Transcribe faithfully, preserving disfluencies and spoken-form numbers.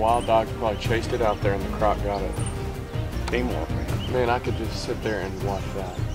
wild dog probably chased it out there and the croc got it. Teamwork, man. Man, I could just sit there and watch that.